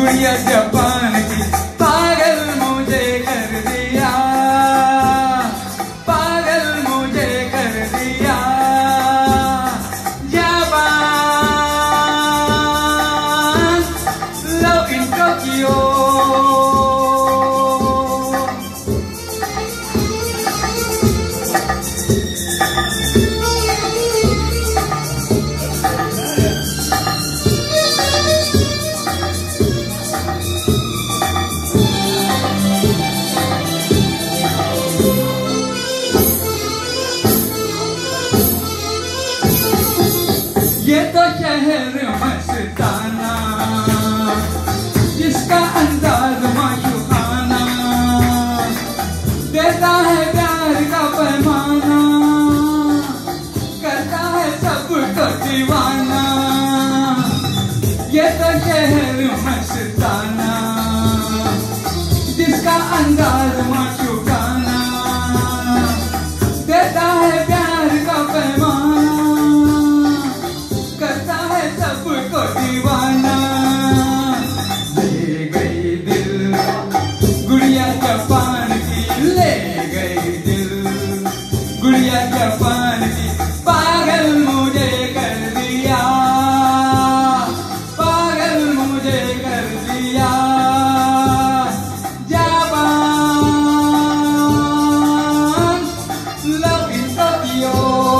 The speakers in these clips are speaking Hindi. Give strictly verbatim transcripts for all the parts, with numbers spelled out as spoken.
गुड़िया जापान की पागल मुझे कर दिया, पागल मुझे कर दिया। Japan love in Tokyo. ये तो शहर मस्ताना, जिसका अंदाज माशूकाना, देता है प्यार का पैमाना, करता है सबको दीवाना। ये तो शहर मस्ताना, जिसका अंदाज माशूकाना, देता है प्यार का पैमाना, दीवाना। ले गई दिल गुड़िया जापान की, ले गई दिल गुड़िया जापान की, पागल मुझे कर दिया, पागल मुझे कर दिया। Japan love in Tokyo.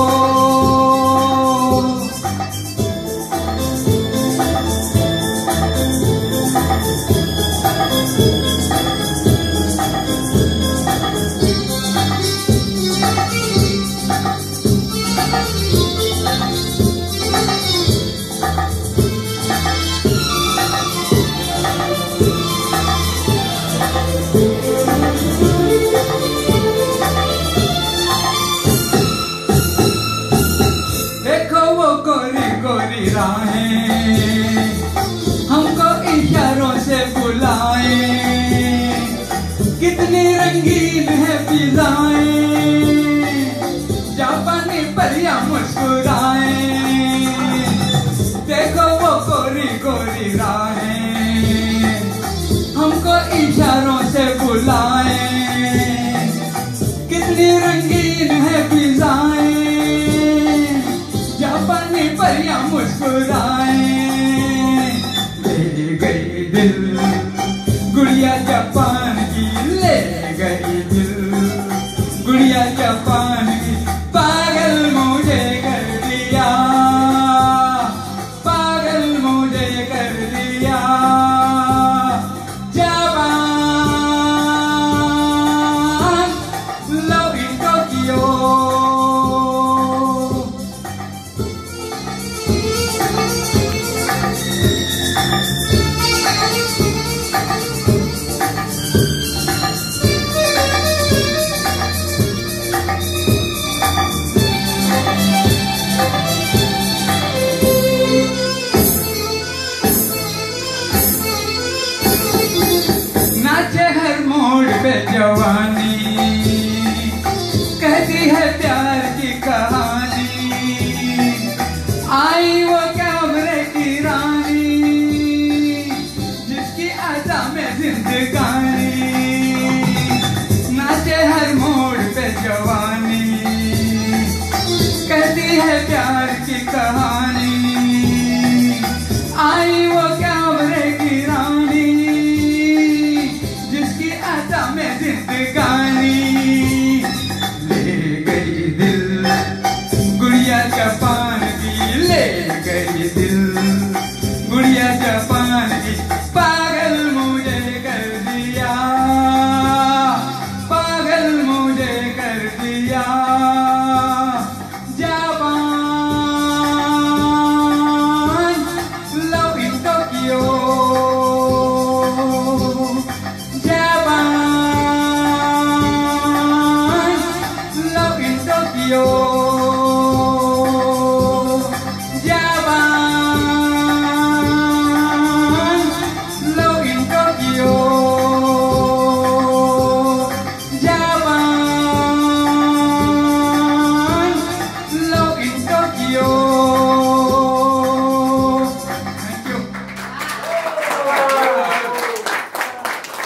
गोरी राहें हमको इशारों से बुलाए, कितनी रंगीन है फिजाएं, जापानी परियां मुस्कुराए। देखो वो गोरी गोरी राहें हमको इशारों से बुलाए, कितनी रंगीन है फिजाएं, जापानी परियां मुस्कुराए। ले गई दिल गुड़िया जापान की, ले गई दिल गुड़िया जापान की, पागल मुझे कर दिया, पागल मुझे कर दिया। Japan love in Tokyo. नाचे हर मोड़ पे जवानी, कहती है प्यार की कहानी, आई वो कैमरे की रानी, जिसकी अदा में जिंदगानी। नाचे हर मोड़ पे जवानी, कहती है प्यार की कहानी, आई वो कैमरे की रानी, जिसकी अदा में जिंदगानी। ले गई दिल गुड़िया जापान की, ले गई दिल गुड़िया जापान की, पागल मुझे कर दिया।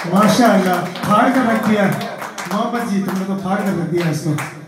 माशाअल्लाह, फाड़ कर रख दिया मोहम्मद जी, तुमने तो फाड़ कर रख दिया इसको।